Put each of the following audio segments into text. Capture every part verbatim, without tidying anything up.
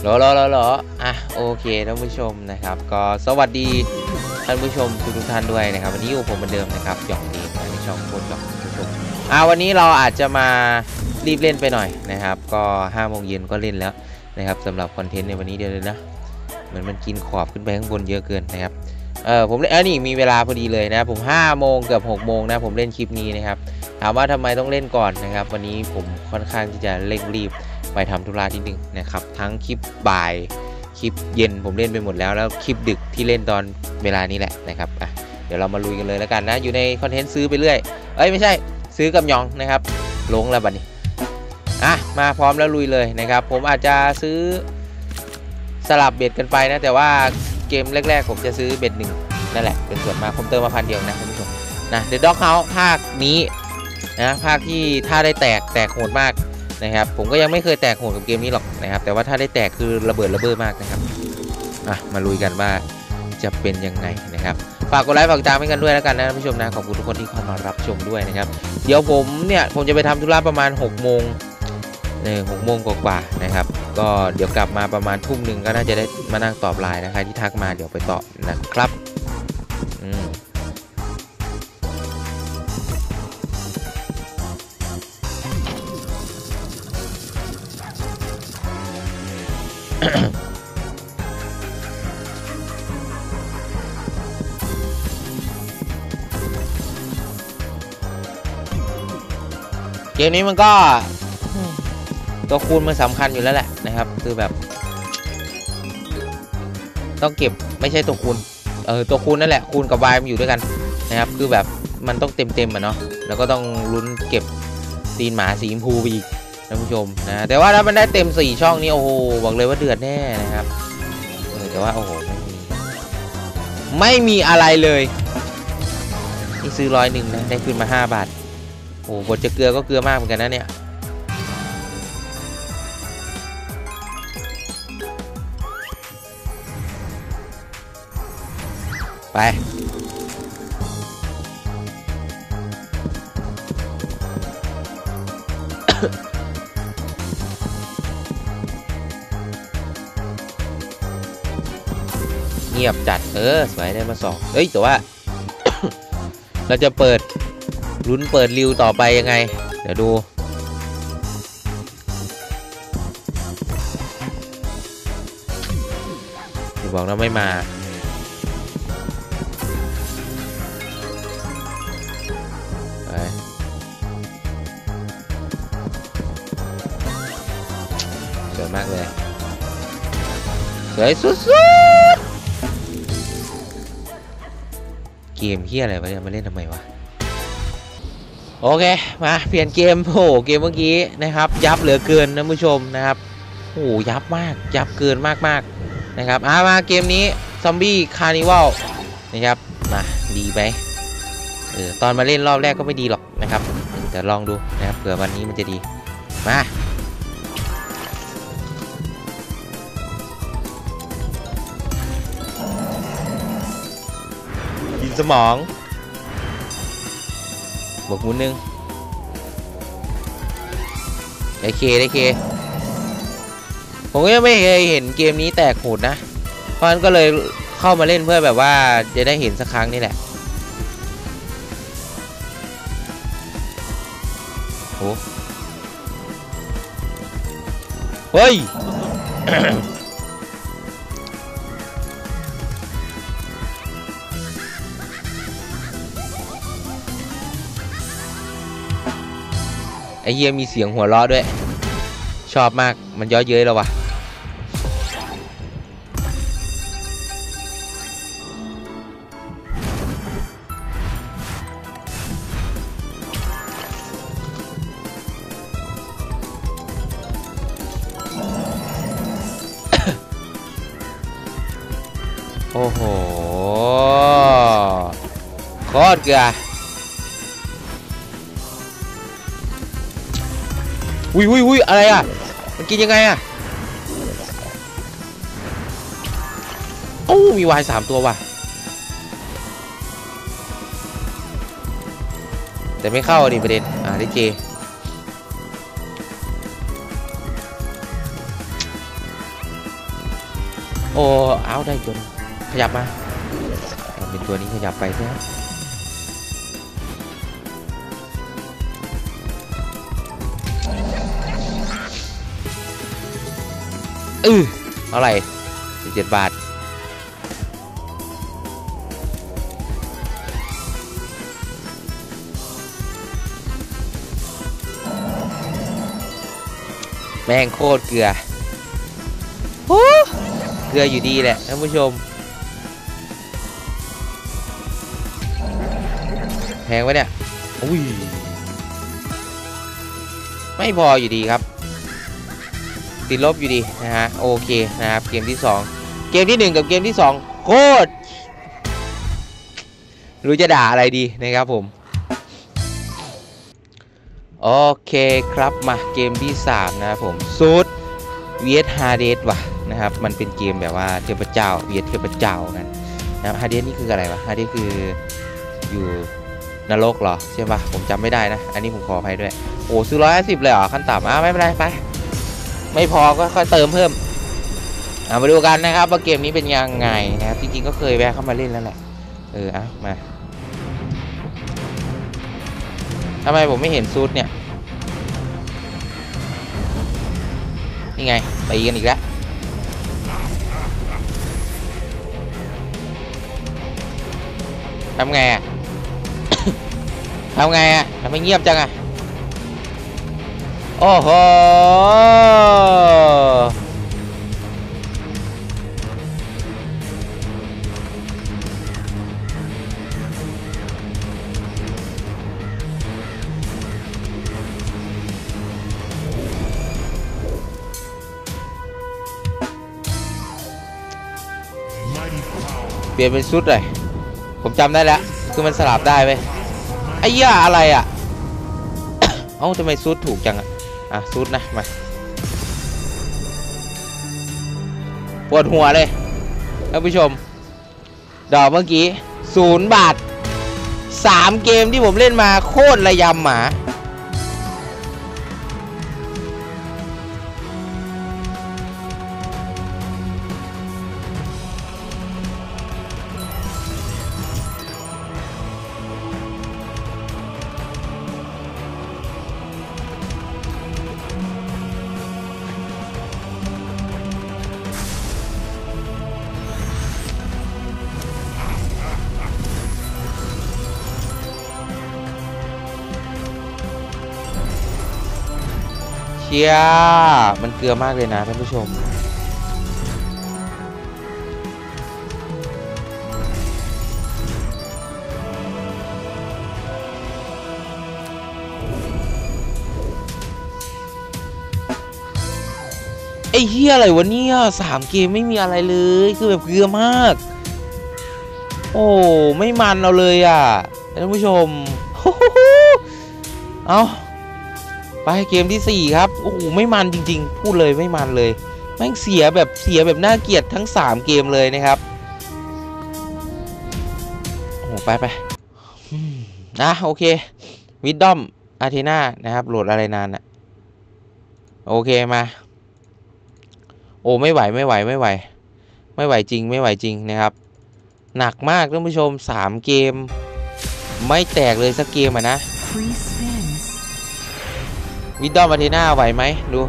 หรอหรอหรอหรออ่ะโอเคท่านผู้ชมนะครับก็สวัสดีท่านผู้ชมทุกทุกท่านด้วยนะครับวันนี้อยู่ผมเหมือนเดิมนะครับหยองเองในช่องโคตรหยองผู้ชมอ่าวันนี้เราอาจจะมารีบเล่นไปหน่อยนะครับก็ห้าโมงเย็นก็เล่นแล้วนะครับสำหรับคอนเทนต์ในวันนี้เดียวเลยนะเหมือนมันกินขอบขึ้นไปข้างบนเยอะเกินนะครับเออผมเล่นเออนี่มีเวลาพอดีเลยนะผมห้าโมงเกือบหกโมงนะผมเล่นคลิปนี้นะครับถามว่าทำไมต้องเล่นก่อนนะครับวันนี้ผมค่อนข้างที่จะเร่งรีบไปทำธุระที่หนึ่งนะครับทั้งคลิปบ่ายคลิปเย็นผมเล่นไปหมดแล้วแล้วคลิปดึกที่เล่นตอนเวลานี้แหละนะครับอ่ะเดี๋ยวเรามาลุยกันเลยแล้วกันนะอยู่ในคอนเทนต์ซื้อไปเรื่อยเอ้ยไม่ใช่ซื้อกับยองนะครับลงแล้วบัดนี้อ่ะมาพร้อมแล้วลุยเลยนะครับผมอาจจะซื้อสลับเบ็ดกันไปนะแต่ว่าเกมแรกๆผมจะซื้อเบ็ดหนึ่งนั่นแหละเป็นส่วนมากผมเติมมาพันเดียวนะท่านผู้ชมนะเดอะด็อกเฮาส์ภาคนี้นะภาคที่ถ้าได้แตกแตกโหดมากนะครับผมก็ยังไม่เคยแตกโหดกับเกมนี้หรอกนะครับแต่ว่าถ้าได้แตกคือระเบิดระเบ้อมากนะครับอ่ะมาลุยกันว่าจะเป็นยังไงนะครับฝากกดไลค์ฝากติดตามให้กันด้วยแล้วกันนะท่านผู้ชมนะขอบคุณทุกคนที่เข้ามารับชมด้วยนะครับเดี๋ยวผมเนี่ยผมจะไปทำธุระประมาณหกโมงเนี่ยหกโมงกว่าๆนะครับก็เดี๋ยวกลับมาประมาณทุ่มหนึ่งก็น่าจะได้มานั่งตอบไลน์นะใครที่ทักมาเดี๋ยวไปตอบนะครับอืมเกมนี้มันก็ตัวคูณมันสำคัญอยู่แล้วแหละนะครับคือแบบต้องเก็บไม่ใช่ตัวคูณเออตัวคูณนั่นแหละคูณกับ y มันอยู่ด้วยกันนะครับคือแบบมันต้องเต็มเต็มอ่ะเนาะแล้วก็ต้องลุ้นเก็บตีนหมาสีชมพูไปอีกท่านผู้ชมนะแต่ว่าถ้ามันได้เต็มสี่ช่องนี้โอ้โหบอกเลยว่าเดือดแน่นะครับเออแต่ว่าโอ้โหไม่มีไม่มีอะไรเลยนี่ซื้อร้อยหนึ่งนะได้ขึ้นมาห้าบาทโอ้บทจะเกลือก็เกลือมากเหมือนกันนะเนี่ยไปเงียบจัดเออสวยได้มาสองเอ้ยแต่ว่า เราจะเปิดลุ้นเปิดริวต่อไปยังไงเดี๋ยวดูอย่าบอกนะไม่มาไปสวยมากเลยสวยสุดๆเกมเฮียอะไรวะเนี่ยมาเล่นทำไมวะโอเคมาเปลี่ยนเกมโอ้เกมเมื่อกี้นะครับยับเหลือเกินนะผู้ชมนะครับโอ้ยับมากยับเกินมากๆนะครับอ่ามาเกมนี้ซอมบี้คาร์นิวัลนะครับมาดีไหมเออตอนมาเล่นรอบแรกก็ไม่ดีหรอกนะครับแต่ลองดูนะครับเผื่อวันนี้มันจะดีมากินสมองบวกหมุนหนึ่งได้เคได้เคผมก็ยังไม่เคยเห็นเกมนี้แตกโหดนะเพราะฉะนั้นก็เลยเข้ามาเล่นเพื่อแบบว่าจะได้เห็นสักครั้งนี่แหละโอ้เฮ้ย ไอเยี่ยมีเสียงหัวเราะด้วยชอบมากมันเยอะเย้ยแล้ววะโอ้โหโคตรเกลืออุ้ยอุ้ยอุ้ยอะไรอ่ะมันกินยังไงอ่ะโอ้มีวายสามตัวว่ะแต่ไม่เข้าดิประเด็นอ่าได้เจ โโอ้เอาได้จนขยับมาเป็นตัวนี้ขยับไปซะเออเท่าไหร่สิบเจ็ดบาทแม่งโคตรเกลือโอ้เกลืออยู่ดีแหละท่านผู้ชมแพงวะเนี่ยอุ้ยไม่พออยู่ดีครับติดลบอยู่ดีนะฮะโอเคนะครับเกมที่สองเกมที่หนึ่งกับเกมที่สองโคตรรู้จะด่าอะไรดีนะครับผมโอเคครับมาเกมที่สามนะครับผมซูด วี เอส Hades ว่ะนะครับมันเป็นเกมแบบว่าเทพเจ้า วี เอส เทพเจ้ากันนะครับ Hades นี่คืออะไรวะ Hades คืออยู่นรกเหรอใช่ปะผมจำไม่ได้นะอันนี้ผมขออภัยด้วยโอ้ซื้อร้อยห้าสิบเลยเหรอขั้นต่ำอ่ะไม่เป็นไรไปไม่พอก็ค่อยเติมเพิ่มเอามาดูกันนะครับว่าเกมนี้เป็นยังไงนะครับจริงๆก็เคยแวะเข้ามาเล่นแล้วแหละเออเอามาทำไมผมไม่เห็นซูดเนี่ยนี่ไงตีกันอีกแล้วทำไงอ่ะ ทำไงอ่ะทำไมเงียบจังอ่ะโอ้โหเปลี่ยนเป็นชุดเลยผมจำได้แล้วคือมันสลับได้ไหมไอ้ย่าอะไรอ่ะ เอ้าทำไมชุดถูกจังอ่ะอ่ะชุดนะมาปวดหัวเลยท่านผู้ชมดอกเมื่อกี้ศูนย์บาทสามเกมที่ผมเล่นมาโคตรระยำหมาเชียมันเกลือมากเลยนะท่านผู้ชมไอ้เหี้ยอะไรวะเนี่ยสามเกมไม่มีอะไรเลยคือแบบเกลือมากโอ้ไม่มันเอาเลยอ่ะท่านผู้ชมเอาไปเกมที่สี่ครับโอ้โหไม่มันจริงๆพูดเลยไม่มันเลยแม่งเสียแบบเสียแบบน่าเกลียดทั้งสามเกมเลยนะครับโอ้โหไปไปนะโอเควิดดอมอาร์เทนานะครับโหลดอะไรนานอะโอเคมาโอ้ไม่ไหวไม่ไหวไม่ไหวไม่ไหวจริงไม่ไหวจริงนะครับหนักมากท่านผู้ชมสามเกมไม่แตกเลยสักเกมอ่ะนะวิดดอมอาร์เทนาไหวไหมดู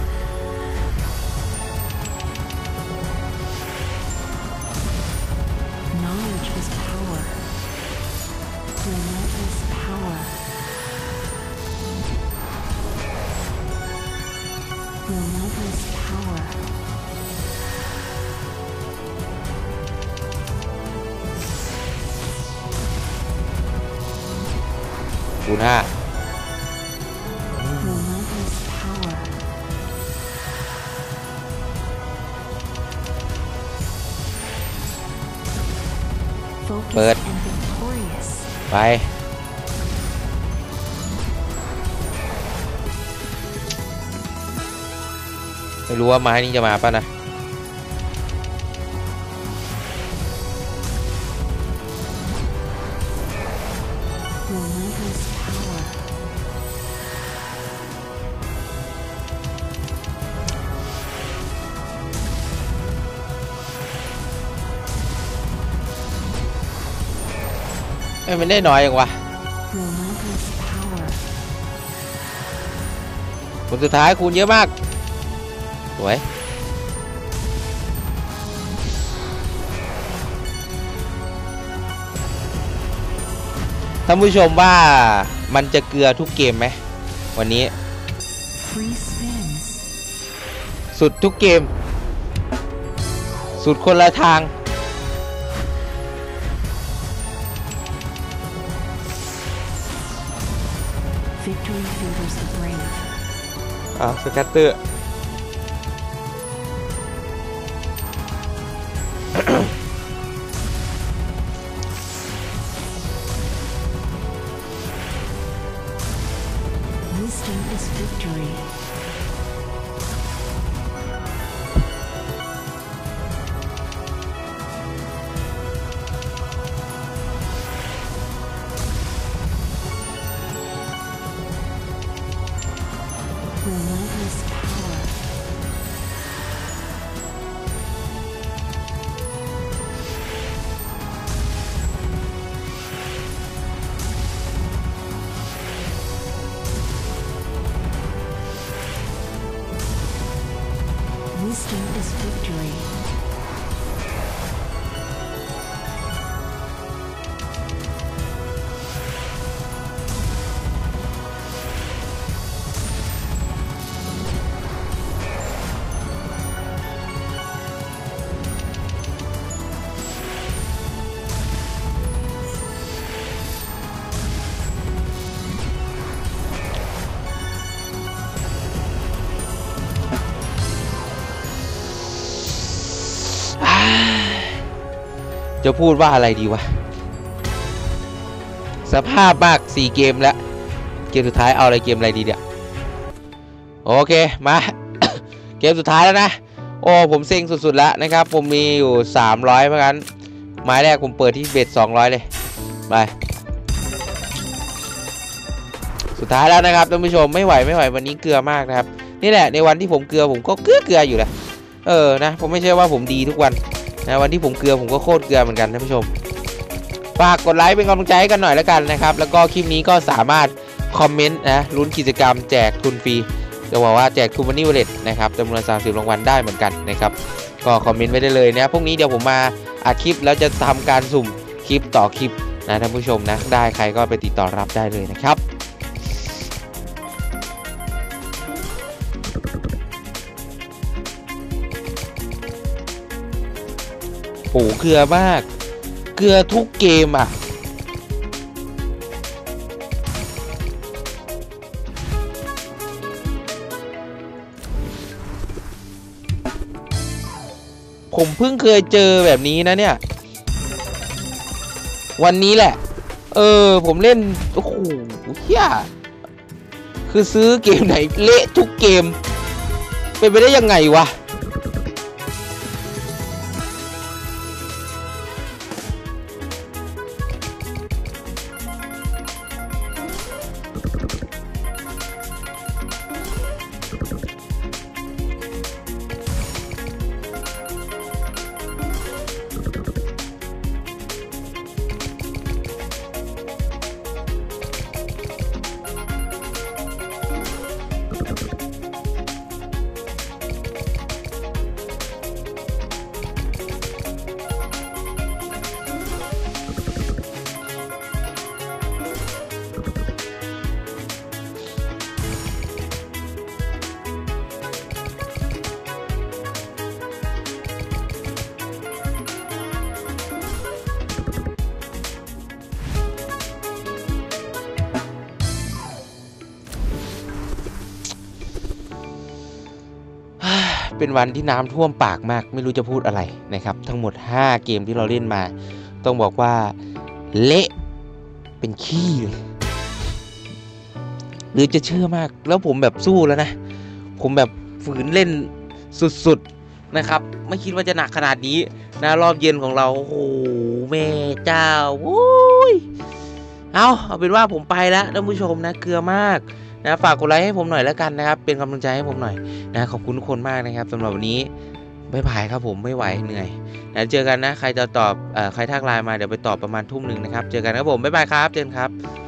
คูณห้าเปิดไปไม่รู้ว่าไม้นี้จะมาป่ะนะอ้มันได้น้อยอย่างวะคนสุดท้ายคูณเยอะมากสวยท่านผู้ชมว่ามันจะเกลือทุกเกมไหมวันนี้สุดทุกเกมสุดคนละทางอ่ะสแกตเตอร์ Wisdom is victory. Relentless power. Wisdom is victory. Ah จะพูดว่าอะไรดีวะสภาพมากสี่เกมแล้วเกมสุดท้ายเอาอะไรเกมอะไรดีเนี่ยโอเคมา เกมสุดท้ายแล้วนะโอ้ผมเซ็งสุดๆแล้วนะครับผมมีอยู่สามร้อยเพราะงั้นไม้แรกผมเปิดที่เบ็ดสองร้อยเลยไปสุดท้ายแล้วนะครับท่านผู้ชมไม่ไหวไม่ไหววันนี้เกลือมากนะครับนี่แหละในวันที่ผมเกลือผมก็เกลือเกลืออยู่แหละเออนะผมไม่ใช่ว่าผมดีทุกวันนะวันที่ผมเกลือผมก็โคตรเกลือเหมือนกันท่านผู้ชมฝากกดไลค์เป็นกำลังใจให้กันหน่อยแล้วกันนะครับแล้วก็คลิปนี้ก็สามารถคอมเมนต์นะลุ้นกิจกรรมแจกทุนฟรีจะบอกว่าแจกทูมันนี่วอลเล็ตนะครับจำนวนสามสิบรางวัลได้เหมือนกันนะครับก็คอมเมนต์ไว้ได้เลยนะพรุ่งนี้เดี๋ยวผมมาอัดคลิปแล้วจะทำการสุ่มคลิปต่อคลิปนะท่านผู้ชมนะได้ใครก็ไปติดต่อรับได้เลยนะครับโอ้เกลือมากเกลือทุกเกมอ่ะผมเพิ่งเคยเจอแบบนี้นะเนี่ยวันนี้แหละเออผมเล่นโอ้โหเฮียคือซื้อเกมไหนเละทุกเกมเป็นไปได้ยังไงวะเป็นวันที่น้ำท่วมปากมากไม่รู้จะพูดอะไรนะครับทั้งหมดห้าเกมที่เราเล่นมาต้องบอกว่าเละเป็นขี้เลยหรือจะเชื่อมากแล้วผมแบบสู้แล้วนะผมแบบฝืนเล่นสุดๆนะครับไม่คิดว่าจะหนักขนาดนี้นะรอบเย็นของเราโอ้โหแม่เจ้าโอ้ยเอาเอาเป็นว่าผมไปแล้วท่านผู้ชมนะเกลือมากนะฝากกดไลค์ให้ผมหน่อยแล้วกันนะครับเป็นกำลังใจให้ผมหน่อยนะขอบคุณทุกคนมากนะครับสำหรับวันนี้บ๊ายบายครับผมไม่ไหวเหนื่อยเดี๋ยวเจอกันนะใครจะตอบเอ่อใครทักไลน์มาเดี๋ยวไปตอบประมาณทุ่มหนึ่งนะครับเจอกันครับผมบ๊ายบายครับเจอกันครับ